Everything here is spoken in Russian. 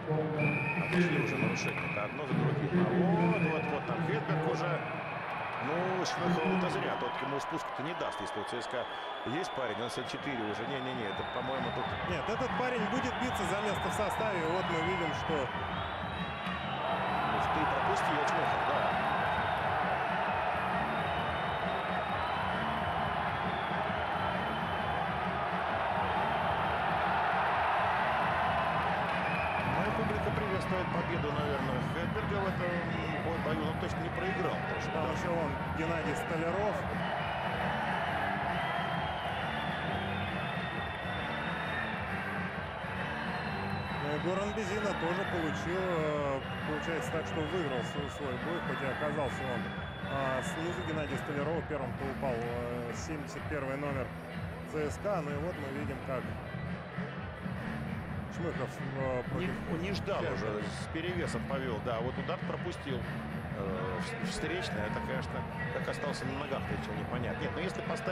А пошли уже нарушения-то одно за другим. А вот там Хедберг уже. Ну, Шмыхову-то зря. Тот ему спуск-то не даст, если у ЦСКА есть парень. Он 4 уже. Не-не-не, это, по-моему, тут... Нет, этот парень будет биться за место в составе. Вот мы видим, что... Ух ты, пропустил Шмыхов, да. Ну, публика приветствует победу, наверное, Хедберга в этом бою. Он точно не проиграл. Там еще он, Геннадий Столяров. Горан Безина тоже получается так, что выиграл свой бой, хоть и оказался он снизу. Геннадий Столяров первым упал 71 номер ЦСКА. Ну и вот мы видим, как Шмыхов не ждал уже, с перевесом повел. Да, вот удар пропустил встречный. Это, конечно, как остался на ногах, то непонятно. Нет, но если поставить...